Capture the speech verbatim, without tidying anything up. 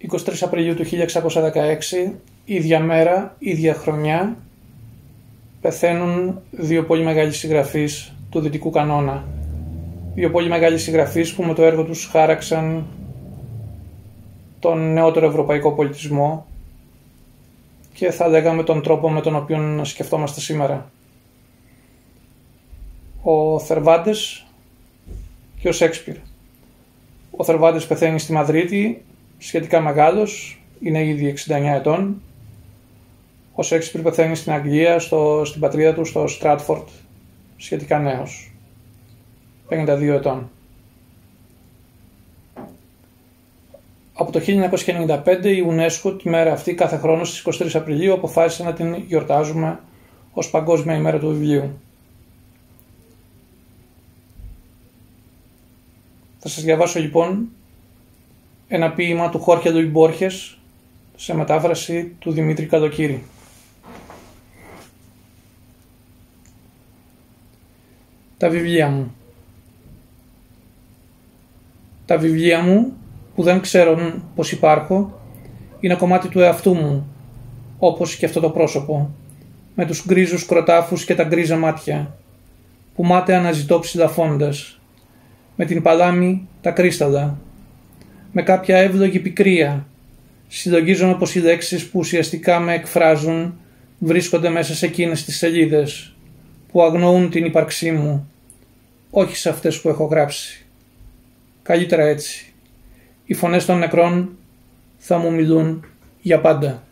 είκοσι τρεις Απριλίου του χίλια εξακόσια δεκαέξι, ίδια μέρα, ίδια χρονιά, πεθαίνουν δύο πολύ μεγάλοι συγγραφείς του δυτικού κανόνα. Δύο πολύ μεγάλοι συγγραφείς που με το έργο τους χάραξαν τον νεότερο ευρωπαϊκό πολιτισμό και θα λέγαμε τον τρόπο με τον οποίο σκεφτόμαστε σήμερα. Ο Θερβάντες και ο Σέξπιρ. Ο Θερβάντες πεθαίνει στη Μαδρίτη, σχετικά μεγάλος, είναι ήδη εξήντα εννιά ετών. Ο Σέξπιρ πεθαίνει στην Αγγλία, στο, στην πατρίδα του, στο Στράτφορντ, σχετικά νέος, πενήντα δύο ετών. Από το χίλια εννιακόσια ενενήντα πέντε η UNESCO τη μέρα αυτή κάθε χρόνο στις είκοσι τρεις Απριλίου αποφάσισε να την γιορτάζουμε ως Παγκόσμια ημέρα του βιβλίου. Θα σας διαβάσω λοιπόν ένα ποίημα του Χόρχε Λουί Μπόρχες σε μετάφραση του Δημήτρη Καλοκύρη. Τα βιβλία μου. Τα βιβλία μου που δεν ξέρουν πως υπάρχω είναι κομμάτι του εαυτού μου, όπως και αυτό το πρόσωπο, με τους γκρίζους κροτάφους και τα γκρίζα μάτια, που μάταια αναζητώ ψηλαφώντας, με την παλάμη τα κρίσταλα, με κάποια εύλογη πικρία, συλλογίζομαι πως οι λέξεις που ουσιαστικά με εκφράζουν βρίσκονται μέσα σε εκείνες τις σελίδες, που αγνοούν την ύπαρξή μου, όχι σε αυτές που έχω γράψει. Καλύτερα έτσι. Οι φωνές των νεκρών θα μου μιλούν για πάντα.